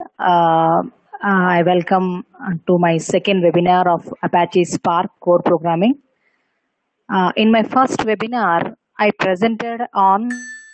I welcome to my second webinar of Apache Spark core programming. In my first webinar, I presented on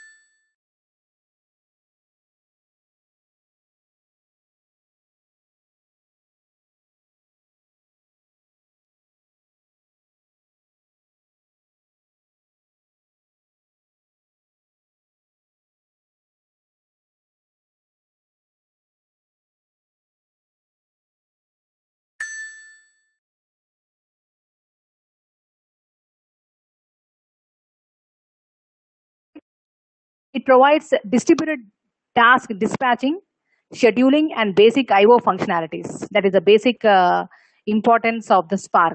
it provides distributed task dispatching, scheduling, and basic I/O functionalities. That is the basic importance of the Spark.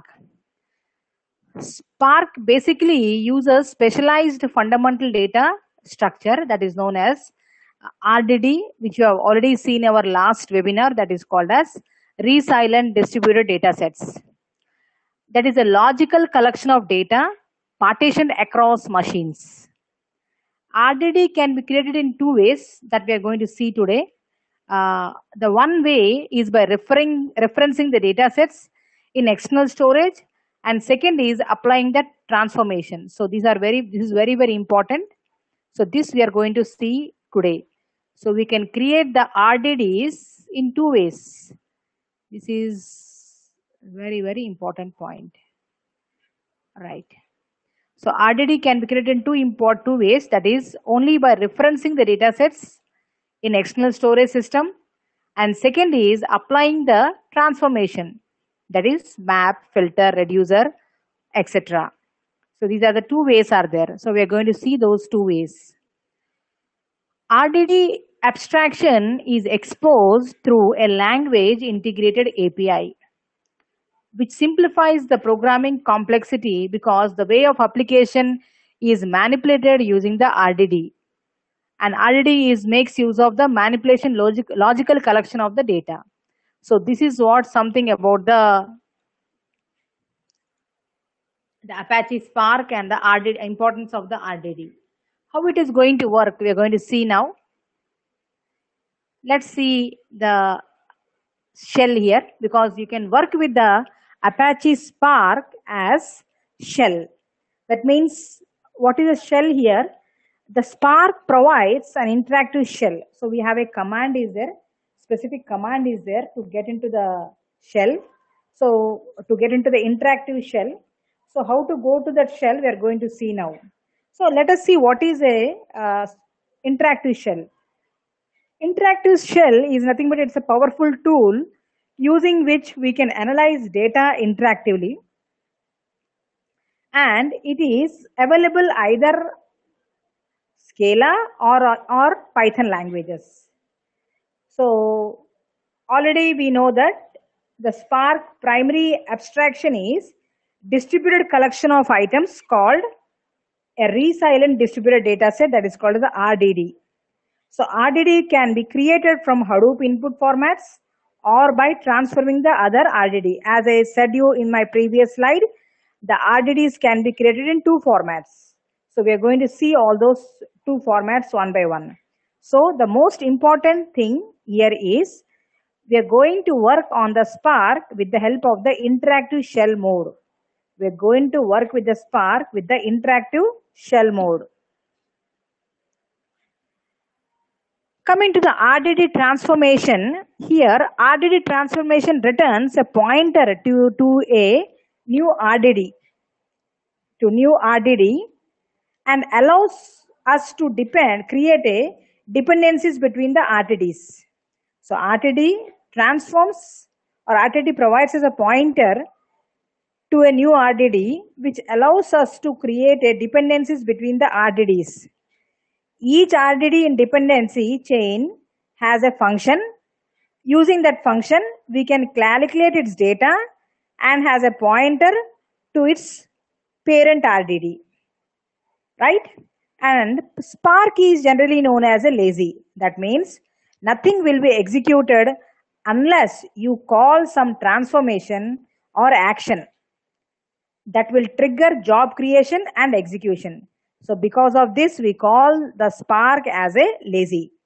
Spark basically uses specialized fundamental data structure that is known as RDD, which you have already seen in our last webinar, that is called as resilient distributed data sets. That is a logical collection of data partitioned across machines. RDD can be created in two ways that we are going to see today. The one way is by referencing the data sets in external storage, and second is applying that transformation. So this is very important. So this we are going to see today. So we can create the RDDs in two ways. This is very important point. Right. So RDD can be created in two ways, that is only by referencing the data sets in external storage system, and second is applying the transformation, that is map, filter, reducer, etc. So these are the two ways are there. So we are going to see those two ways. RDD abstraction is exposed through a language integrated API, which simplifies the programming complexity because the way of application is manipulated using the RDD. And RDD makes use of the manipulation logical collection of the data. So this is what something about the Apache Spark and the RDD, importance of the RDD. How it is going to work, we are going to see now. Let's see the shell here, because you can work with the Apache Spark as shell. That means, what is a shell here? The Spark provides an interactive shell. So we have a command is there, specific command is there to get into the shell. So to get into the interactive shell. So how to go to that shell, we are going to see now. So let us see what is a interactive shell. Interactive shell is nothing but it's a powerful tool using which we can analyze data interactively, and it is available either Scala or Python languages. So already we know that the Spark primary abstraction is distributed collection of items called a resilient distributed data set, that is called the RDD. So RDD can be created from Hadoop input formats or by transforming the other RDD. As I said you in my previous slide, the RDDs can be created in two formats. So we are going to see all those two formats one by one. So the most important thing here is we are going to work on the Spark with the help of the interactive shell mode. We are going to work with the Spark with the interactive shell mode. Coming to the RDD transformation, here RDD transformation returns a pointer to a new RDD, and allows us to create a dependencies between the RDDs. So RDD transforms, or RDD provides as a pointer to a new RDD, which allows us to create a dependencies between the RDDs. Each RDD in dependency chain has a function. Using that function, we can calculate its data and has a pointer to its parent RDD, right? And Spark is generally known as a lazy. That means nothing will be executed unless you call some transformation or action that will trigger job creation and execution. So because of this, we call the Spark as a lazy.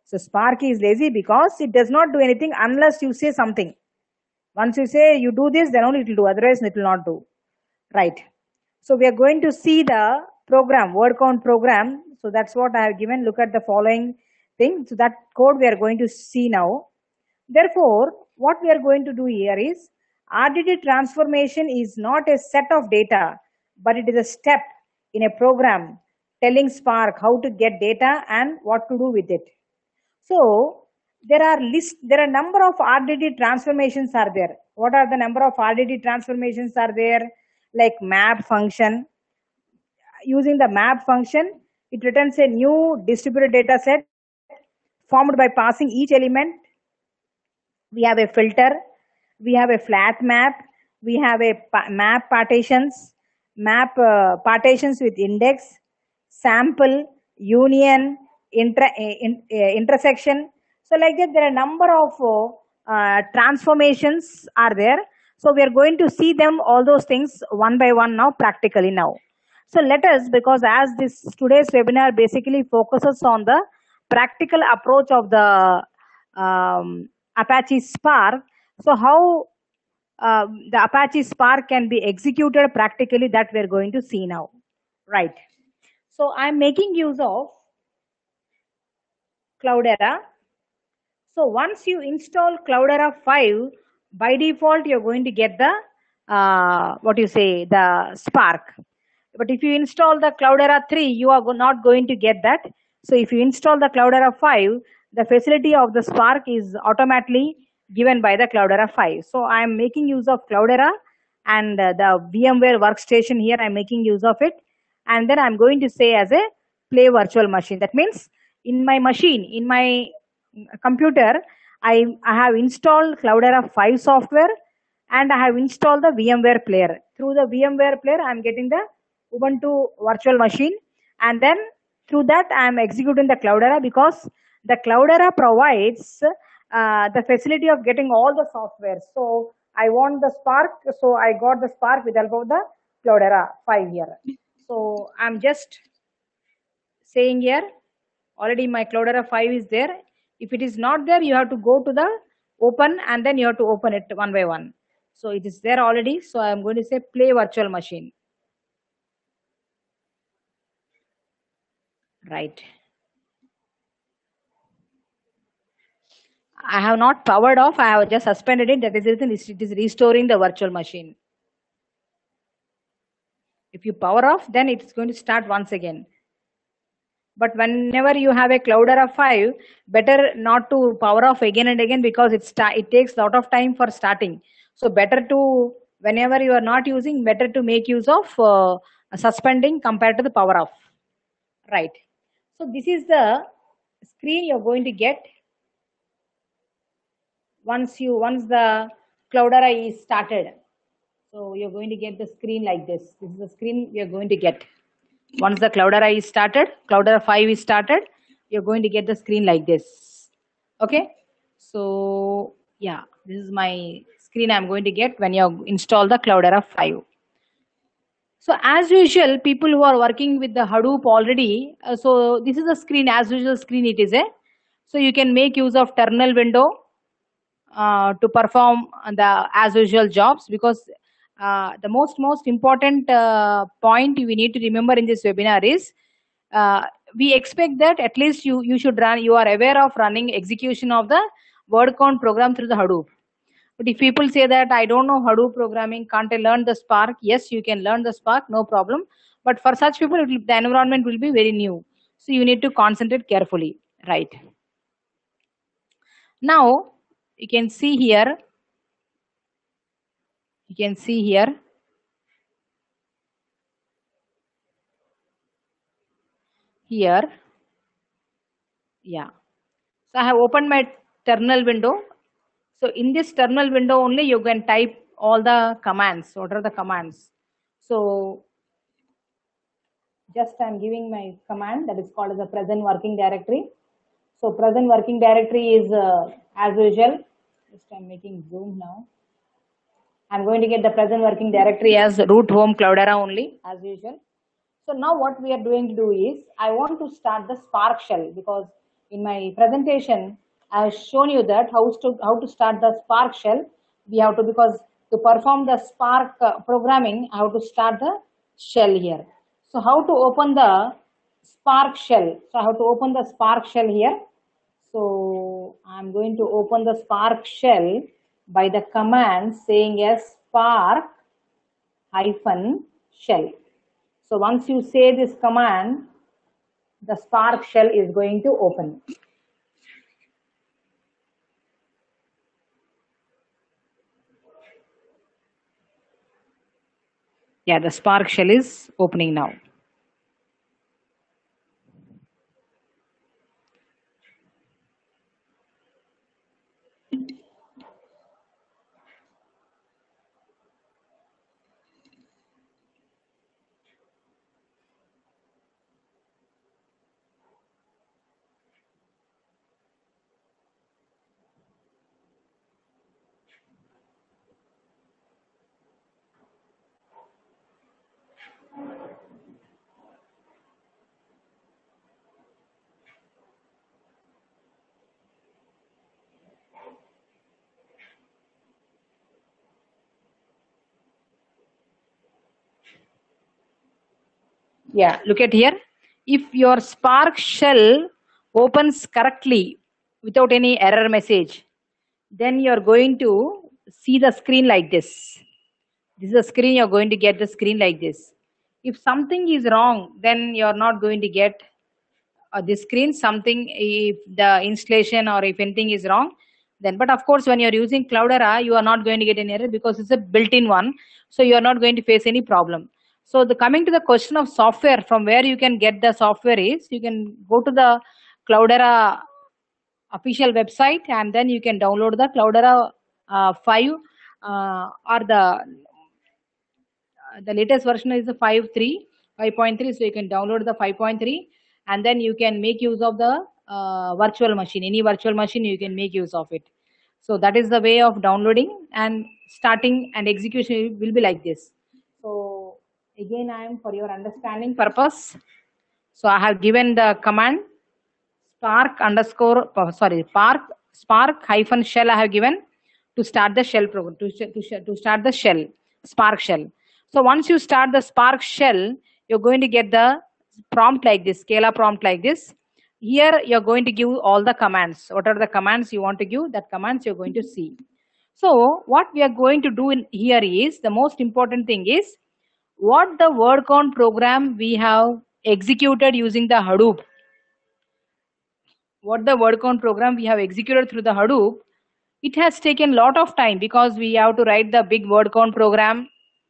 So Spark is lazy because it does not do anything unless you say something. Once you say you do this, then only it will do, otherwise it will not do. Right. So we are going to see the program, word count program. So that's what I have given. Look at the following thing. So that code we are going to see now. Therefore, what we are going to do here is RDD transformation is not a set of data, but it is a step in a program telling Spark how to get data and what to do with it. So there are number of RDD transformations are there. What are the number of RDD transformations are there? Like map function. Using the map function, it returns a new distributed data set formed by passing each element. We have a filter, we have a flat map, we have a map partitions, partitions with index, sample, union, intersection. So like that, there are a number of transformations are there. So we are going to see them, all those things one by one now, practically now. So let us, because as this today's webinar basically focuses on the practical approach of the Apache Spark. So how the Apache Spark can be executed practically, that we are going to see now. Right. So I am making use of Cloudera. So once you install Cloudera 5, by default you are going to get the the Spark. But if you install the Cloudera 3, you are not going to get that. So if you install the Cloudera 5, the facility of the Spark is automatically given by the Cloudera 5. So I am making use of Cloudera and the VMware workstation here, I am making use of it. And then I am going to say as a play virtual machine. That means in my machine, in my computer, I have installed Cloudera 5 software and I have installed the VMware player. Through the VMware player, I am getting the Ubuntu virtual machine, and then through that I am executing the Cloudera, because the Cloudera provides the facility of getting all the software. So I want the Spark, so I got the Spark with the help of the Cloudera 5 here. So I'm just saying here, already my Cloudera 5 is there. If it is not there, you have to go to the open and then you have to open it one by one. So it is there already. So I'm going to say play virtual machine. Right. I have not powered off. I have just suspended it. That is the reason it is restoring the virtual machine. If you power off, then it's going to start once again. But whenever you have a Cloudera 5, better not to power off again and again, because it takes a lot of time for starting. So better to, whenever you are not using, better to make use of suspending compared to the power off. Right. So this is the screen you're going to get once the Cloudera is started. So you're going to get the screen like this. This is the screen you're going to get. Once the Cloudera is started, Cloudera 5 is started, you're going to get the screen like this. Okay. So yeah, this is my screen I'm going to get when you install the Cloudera 5. So as usual, people who are working with the Hadoop already, so this is the screen, as usual screen it is. So you can make use of terminal window to perform the as usual jobs, because the most important point we need to remember in this webinar is we expect that at least you should run, you are aware of running execution of the word count program through the Hadoop. But if people say that I don't know Hadoop programming, can't I learn the Spark? Yes, you can learn the Spark, no problem. But for such people, the environment will be very new. So you need to concentrate carefully, right? Now, you can see here, here, yeah. So I have opened my terminal window. So in this terminal window only you can type all the commands. What are the commands? So just I'm giving my command that is called as a present working directory. So present working directory is as usual. Just I'm making zoom now. I'm going to get the present working directory as root home Cloudera only, as usual. So now what we are going to do is, I want to start the Spark shell, because In my presentation, I have shown you that how to start the Spark shell. We have to, because to perform the Spark programming, I have to start the shell here. So how to open the Spark shell? So I have to open the Spark shell here. So I'm going to open the Spark shell by the command saying as Spark hyphen shell. So once you say this command, the Spark shell is going to open. Yeah, the Spark shell is opening now. Yeah, look at here. If your Spark shell opens correctly without any error message, then you're going to see the screen like this. This is a screen, you're going to get the screen like this. If something is wrong, then you're not going to get this screen. Something, if the installation or if anything is wrong, then, but of course, when you're using Cloudera, you are not going to get any error because it's a built-in one. So you are not going to face any problem. So the coming to the question of software, from where you can get the software is, you can go to the Cloudera official website and then you can download the Cloudera 5 or the latest version is the 5.3. So you can download the 5.3 and then you can make use of the virtual machine. Any virtual machine you can make use of it. So that is the way of downloading, and starting and execution will be like this. So again, I am for your understanding purpose. So I have given the command spark underscore spark hyphen shell I have given to start the shell program, to start the shell, Spark shell. So once you start the Spark shell, you're going to get the prompt like this, Scala prompt like this. Here you're going to give all the commands. What are the commands you want to give? That commands you're going to see. So what we are going to do in here is, the most important thing is what the word count program we have executed using the Hadoop. What the word count program we have executed through the Hadoop, it has taken a lot of time because we have to write the big word count program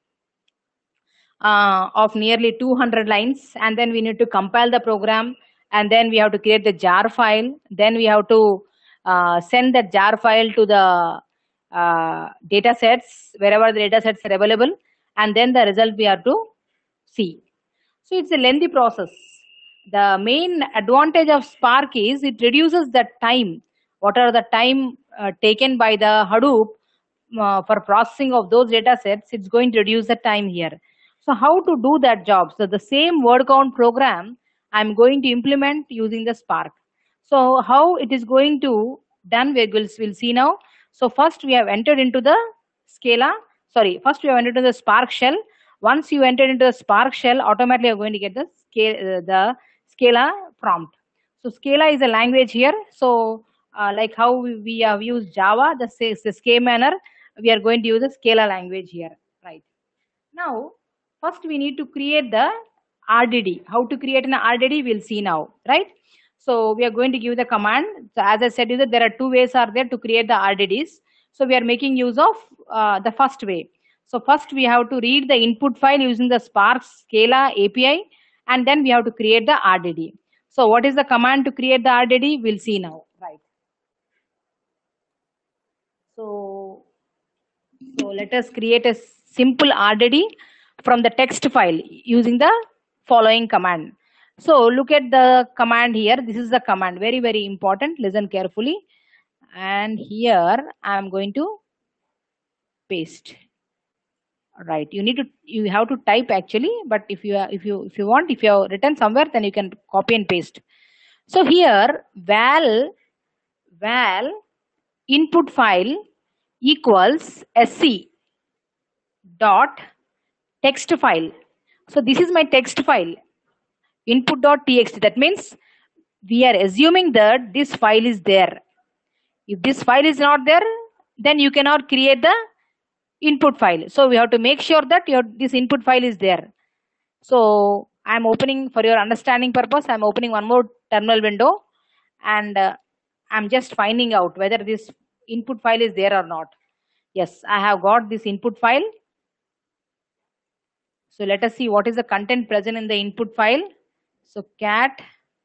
of nearly 200 lines, and then we need to compile the program, and then we have to create the jar file, then we have to send that jar file to the data sets wherever the data sets are available, and then the result we have to see. So it's a lengthy process. The main advantage of Spark is it reduces the time. What are the time taken by the Hadoop for processing of those data sets? It's going to reduce the time here. So how to do that job? So the same word count program I'm going to implement using the Spark. So how it is going to done, we'll see now. So first we have entered into the first we have entered into the Spark shell. Once you enter into the Spark shell, automatically you're going to get the Scala prompt. So Scala is a language here. So like how we have used Java, the same manner, we are going to use the Scala language here, right? Now, first we need to create the RDD. How to create an RDD, we'll see now, right? So we are going to give the command. So as I said, there are two ways are there to create the RDDs. So we are making use of the first way. So first we have to read the input file using the Spark Scala API, and then we have to create the RDD. So what is the command to create the RDD? We'll see now, right? So let us create a simple RDD from the text file using the following command. So look at the command here. This is the command, very, very important. Listen carefully. And here I am going to paste. Right. You have to type actually, but if you want, if you have written somewhere, then you can copy and paste. So here val input file equals sc dot text file. So this is my text file input.txt. That means we are assuming that this file is there. If this file is not there, then you cannot create the input file. So we have to make sure that this input file is there. So I am opening, for your understanding purpose, I am opening one more terminal window, and I'm just finding out whether this input file is there or not. Yes, I have got this input file. So let us see what is the content present in the input file. So cat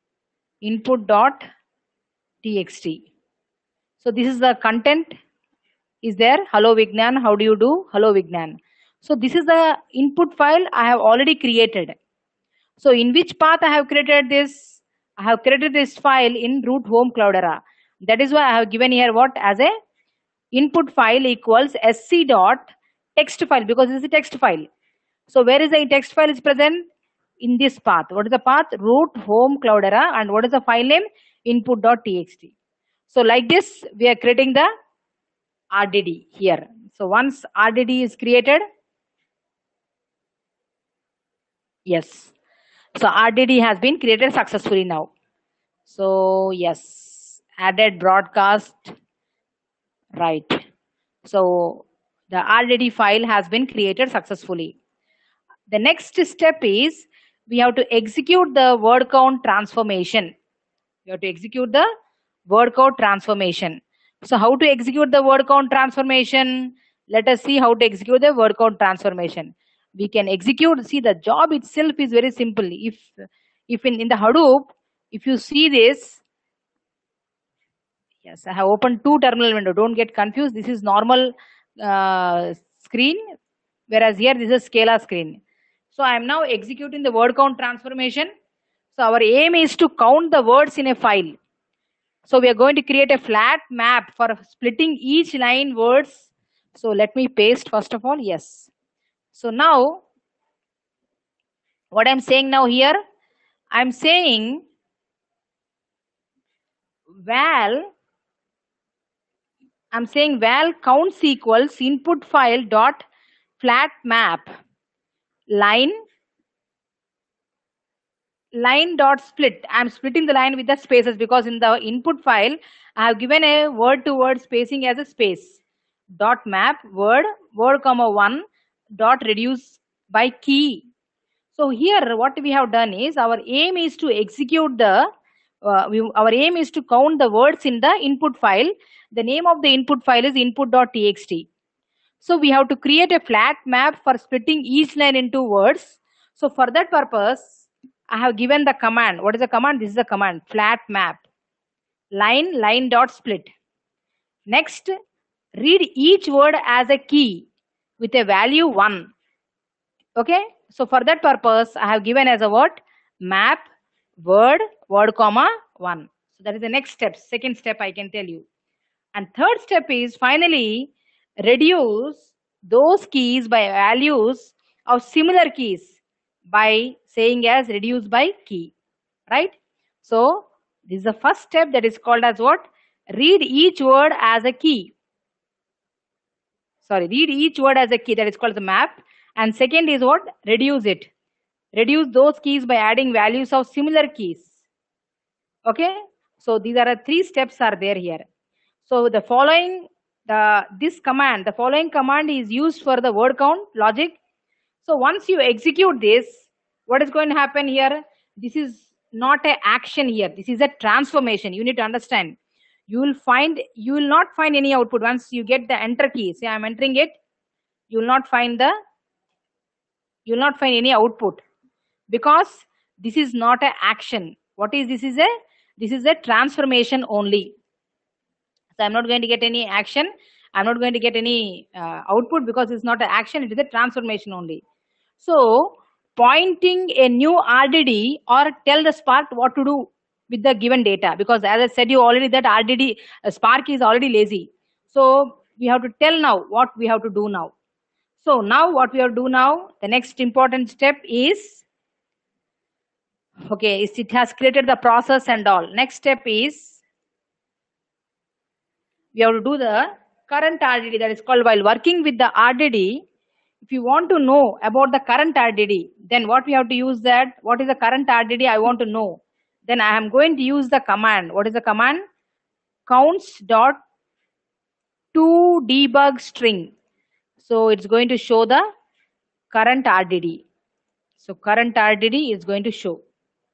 input.txt. So this is the content is there. Hello Vignan, how do you do? Hello Vignan. So this is the input file I have already created. So in which path I have created this? I have created this file in root home Cloudera. That is why I have given here what as a input file equals sc dot text file, because this is a text file. So where is the text file is present? In this path. What is the path? Root home Cloudera. And what is the file name? Input.txt. So like this we are creating the RDD here. So once RDD is created, yes. So RDD has been created successfully now. So yes, added broadcast, right. So the RDD file has been created successfully. The next step is we have to execute the word count transformation. We have to execute the word count transformation. So how to execute the word count transformation? Let us see how to execute the word count transformation. We can execute, see the job itself is very simple. If in the Hadoop, if you see this, yes, I have opened two terminal window. Don't get confused. This is normal screen, whereas here this is Scala screen. So I am now executing the word count transformation. So our aim is to count the words in a file. So we are going to create a flat map for splitting each line words. So let me paste first of all. Yes. So now what I'm saying now here, I'm saying val counts equals input file dot flat map line dot split. I'm splitting the line with the spaces because in the input file I have given a word to word spacing as a space. Dot map word comma 1 dot reduce by key. So here what we have done is our aim is to execute the our aim is to count the words in the input file. The name of the input file is input.txt. So we have to create a flat map for splitting each line into words. So for that purpose, I have given the command. What is the command? This is the command, flat map line dot split. Next, read each word as a key with a value 1. Okay. So for that purpose, I have given as a word map word comma 1. So that is the next step. Second step I can tell you. And third step is finally reduce those keys by values of similar keys by saying as reduce by key, right? So this is the first step, that is called as what? Read each word as a key. Sorry, read each word as a key, that is called the map. And second is what? Reduce it. Reduce those keys by adding values of similar keys. Okay. So these are the three steps are there here. So the following the following command is used for the word count logic. So once you execute this, what is going to happen here? This is not an action here. This is a transformation. You need to understand. You will not find any output once you get the enter key. Say I'm entering it. You will not find any output because this is not an action. What is this? This is a transformation only. So I'm not going to get any action. I'm not going to get any output because it's not an action. It is a transformation only. So pointing a new RDD or tell the Spark what to do with the given data, because as I said you already that RDD Spark is already lazy. So we have to tell now what we have to do now. So now what we have to do now, the next important step is Okay, it has created the process and all. Next step is we have to do the current RDD, that is called while working with the RDD. If you want to know about the current RDD, then what we have to use that, what is the current RDD I want to know. Then I am going to use the command. What is the command? Counts dot to debug string. So it's going to show the current RDD. So current RDD is going to show.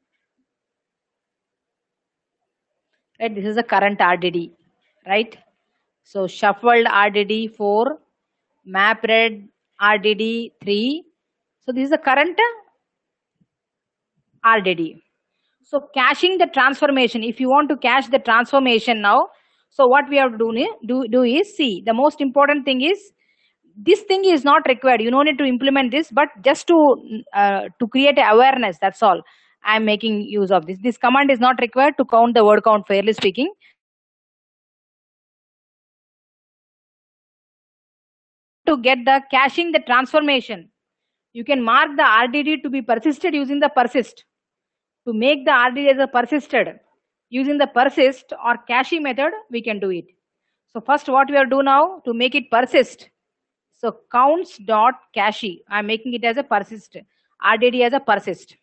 Right, this is the current RDD, right? So shuffled RDD 4, map read RDD 3. So this is the current RDD. So caching the transformation, if you want to cache the transformation now, so what we have to do is, see, the most important thing is, this thing is not required. You don't need to implement this, but just to create awareness, that's all. I am making use of this. This command is not required to count the word count, fairly speaking. To get the caching the transformation, you can mark the RDD to be persisted using the persist. To make the RDD as a persisted using the persist or caching method, we can do it. So first what we are do now to make it persist. So counts dot cache, I am making it as a persist, RDD as a persist.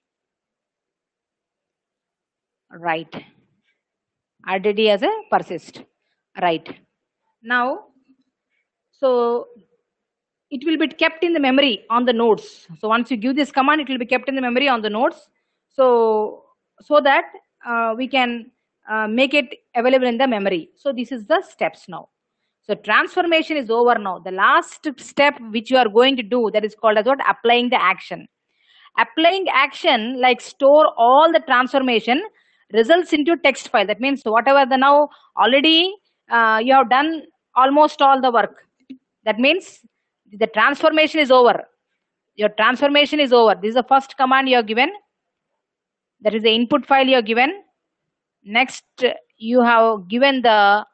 Right. RDD as a persist. Right. Now, so it will be kept in the memory on the nodes. So once you give this command, it will be kept in the memory on the nodes. So that we can make it available in the memory. So this is the steps now. So transformation is over now. The last step which you are going to do, that is called as what? Applying the action. Applying action, like store all the transformation results into text file. That means whatever the now already you have done almost all the work. That means the transformation is over. Your transformation is over. This is the first command you have given. That is the input file you have given. Next, you have given the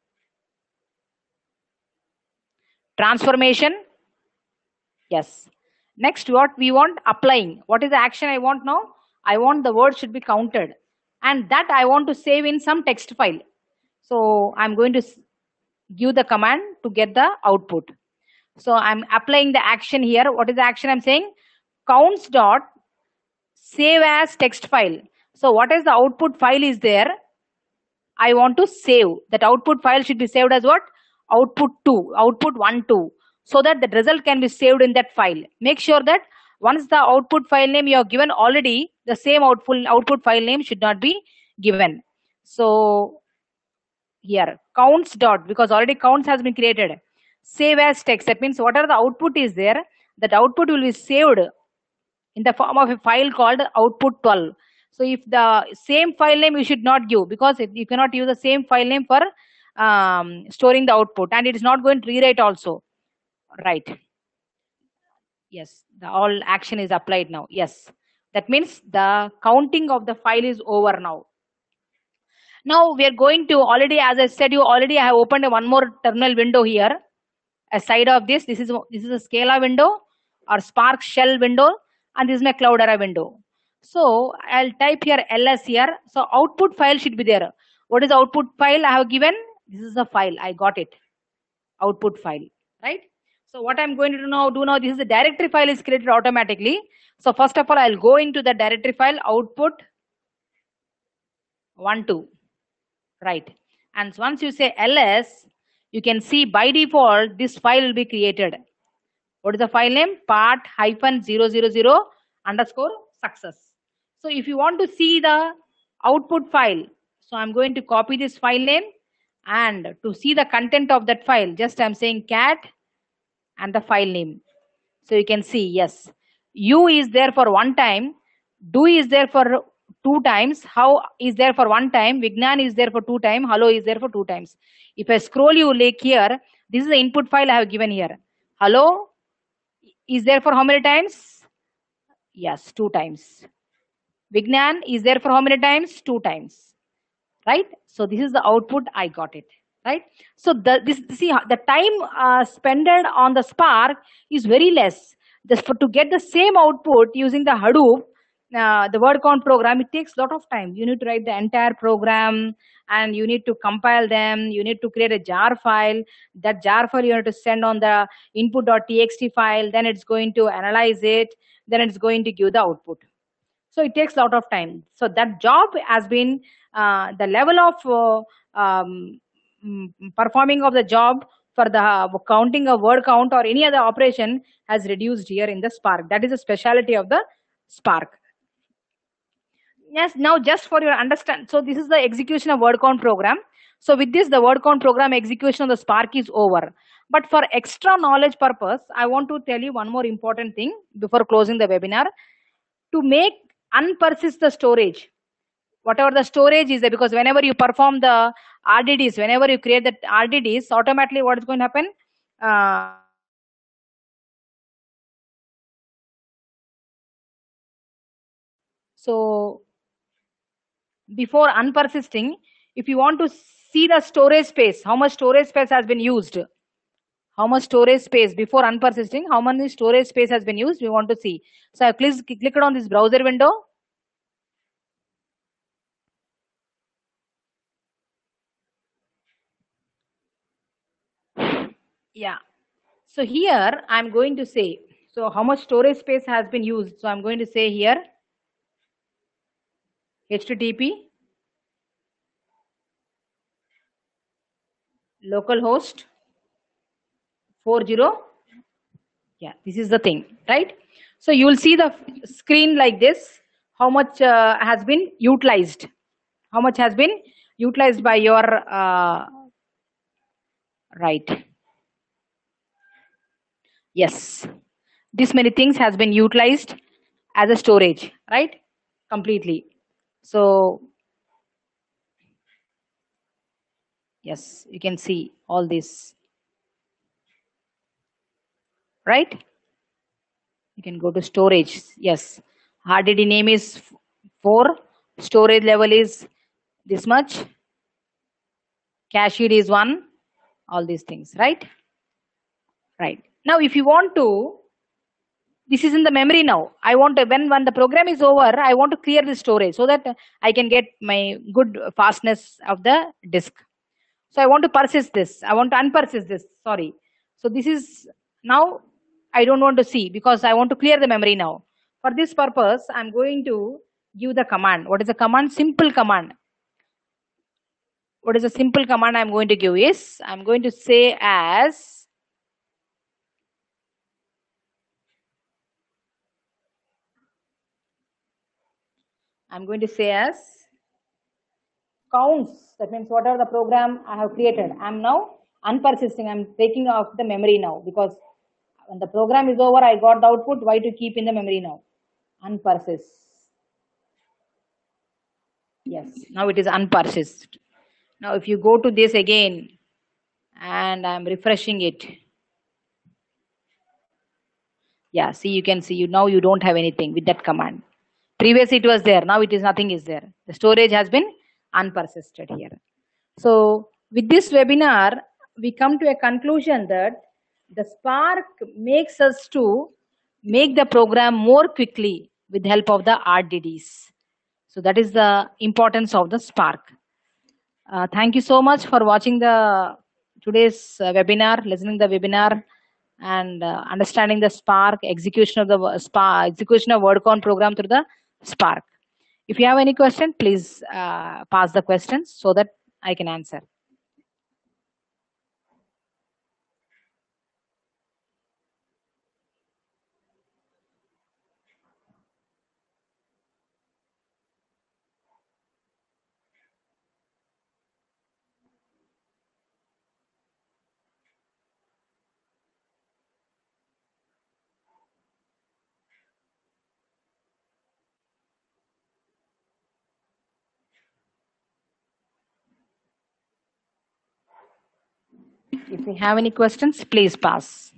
transformation. Yes. Next, what we want? Applying. What is the action I want now? I want the word should be counted. And that I want to save in some text file. So I'm going to give the command to get the output. So I'm applying the action here. What is the action I'm saying? Counts dot save as text file. So what is the output file is there? I want to save. That output file should be saved as what? Output 2, output 1, 2. So that the result can be saved in that file. Make sure that once the output file name you have given already, the same output file name should not be given. So here counts dot, because already counts has been created. Save as text. That means whatever the output is there, that output will be saved in the form of a file called output 12. So if the same file name you should not give, because you cannot use the same file name for storing the output, and it is not going to rewrite also. Right. Yes, the all action is applied now. Yes, that means the counting of the file is over now. Now we are going to, already as I said, you already have opened one more terminal window here. Aside of this, this is a Scala window or Spark shell window, and this is my Cloudera window. So I'll type here ls here. So output file should be there. What is the output file I have given? This is the file. I got it. Output file, right? So what I'm going to do now, this is the directory file is created automatically. So first of all, I'll go into the directory file output 1, 2, right? And once you say ls, you can see by default this file will be created. What is the file name? part-000 underscore success. So if you want to see the output file, so I'm going to copy this file name, and to see the content of that file, just I'm saying cat and the file name. So you can see, yes, u is there for one time, do is there for 2 times, how is there for 1 time, Vignan is there for 2 times, hello is there for 2 times. If I scroll you like here, this is the input file I have given here. Hello is there for how many times? Yes, 2 times. Vignan is there for how many times? 2 times. Right? So this is the output. I got it. Right? So see the time spent on the Spark is very less. Just to get the same output using the Hadoop, the word count program, it takes a lot of time. You need to write the entire program, and you need to compile them. You need to create a jar file. That jar file you have to send on the input.txt file. Then it's going to analyze it. Then it's going to give the output. So it takes a lot of time. So that job has been, the level of performing of the job for the counting a word count or any other operation has reduced here in the Spark. That is a specialty of the Spark. Yes, now just for your understand, so this is the execution of word count program. So with this, the word count program execution of the Spark is over. But for extra knowledge purpose, I want to tell you one more important thing before closing the webinar. To make unpersist the storage, whatever the storage is there, because whenever you perform the RDDs, whenever you create the RDDs, automatically what is going to happen? So before unpersisting, if you want to see the storage space, how much storage space has been used, how much storage space before unpersisting, how many storage space has been used, we want to see. So I clicked on this browser window. Yeah. So here I'm going to say, so how much storage space has been used. So I'm going to say here HTTP localhost 40. Yeah, this is the thing, right? So you will see the screen like this, how much has been utilized, how much has been utilized by your right. Yes, this many things has been utilized as a storage, right? Completely. So yes, you can see all this, right? You can go to storage. Yes, RDD name is 4, storage level is this much, cached is 1, all these things, right? Right. Now if you want to, this is in the memory now. I want to, when the program is over, I want to clear the storage so that I can get my good fastness of the disk. So I want to persist this. I want to unpersist this. Sorry. So this is now I don't want to see because I want to clear the memory now. For this purpose, I'm going to give the command. What is the command? Simple command. What is a simple command I'm going to give is, I'm going to say as I'm going to say as counts. That means whatever the program I have created, I'm now unpersisting. I'm taking off the memory now because when the program is over, I got the output. Why to keep in the memory now? Unpersist. Yes, now it is unpersist. Now if you go to this again and I'm refreshing it. Yeah, see, you can see you now you don't have anything with that command. Previously it was there, now it is nothing is there. The storage has been unpersisted here. So with this webinar, we come to a conclusion that the Spark makes us to make the program more quickly with the help of the RDDs. So that is the importance of the Spark. Thank you so much for watching the today's webinar, listening the webinar, and understanding the Spark execution of the Spark execution of WordCon program through the Spark. If you have any question, please pass the questions so that I can answer. If you have any questions, please pass.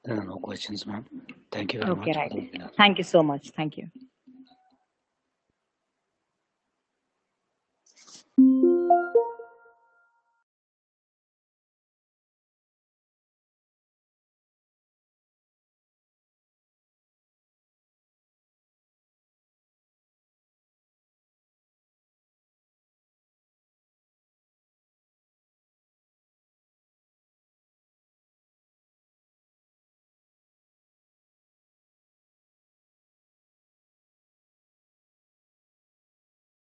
There are no questions, ma'am. Thank you very Okay, much for right. the webinar. Thank you so much. Thank you.